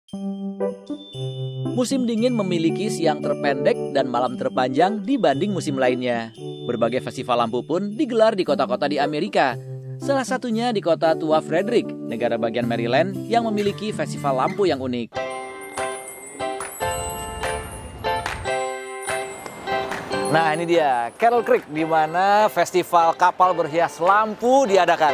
Musim dingin memiliki siang terpendek dan malam terpanjang dibanding musim lainnya. Berbagai festival lampu pun digelar di kota-kota di Amerika. Salah satunya di kota tua Frederick, negara bagian Maryland yang memiliki festival lampu yang unik. Nah, ini dia Carol Creek, di mana festival kapal berhias lampu diadakan.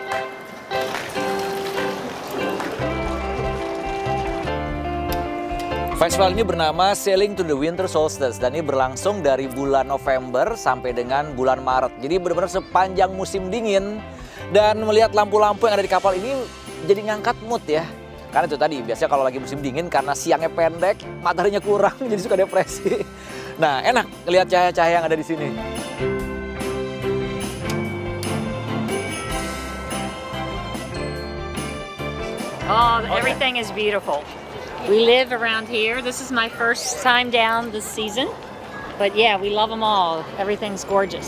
Festival ini bernama Sailing to the Winter Solstice dan ini berlangsung dari bulan November sampai dengan bulan Maret. Jadi benar-benar sepanjang musim dingin, dan melihat lampu-lampu yang ada di kapal ini jadi ngangkat mood ya. Karena itu tadi, biasanya kalau lagi musim dingin karena siangnya pendek, mataharinya kurang, jadi suka depresi. Nah, enak lihat cahaya-cahaya yang ada di sini. Oh, everything is beautiful. We live around here. This is my first time down this season. But yeah, we love them all. Everything's gorgeous.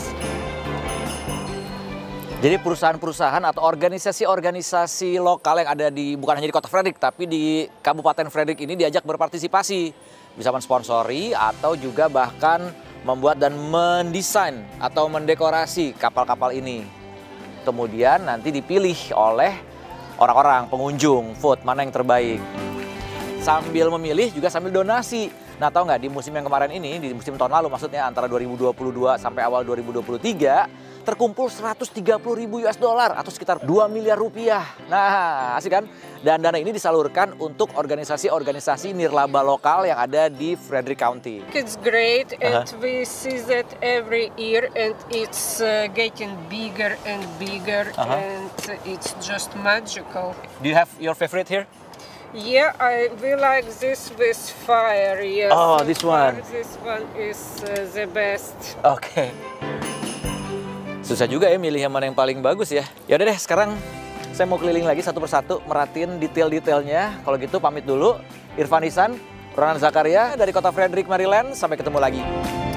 Jadi perusahaan-perusahaan atau organisasi-organisasi lokal yang ada di, bukan hanya di kota Frederick, tapi di Kabupaten Frederick ini diajak berpartisipasi. Bisa mensponsori atau juga bahkan membuat dan mendesain atau mendekorasi kapal-kapal ini. Kemudian nanti dipilih oleh orang-orang, pengunjung, vote mana yang terbaik. Sambil memilih juga sambil donasi. Nah, tahu nggak, di musim yang kemarin ini, di musim tahun lalu maksudnya antara 2022 sampai awal 2023, terkumpul 130.000 US dollar atau sekitar 2 miliar rupiah. Nah, asik kan? Dan dana ini disalurkan untuk organisasi-organisasi nirlaba lokal yang ada di Frederick County. It's great, and we see that every year, and it's getting bigger and bigger, and it's just magical. Do you have your favorite here? Yeah, we like this with fire. Yes. Oh, this one. This one is the best. Oke. Susah juga ya milih yang mana yang paling bagus ya. Ya udah deh, sekarang saya mau keliling lagi satu persatu, merhatiin detail-detailnya. Kalau gitu pamit dulu. Irfan Ihsan, Ronan Zakaria dari kota Frederick, Maryland. Sampai ketemu lagi.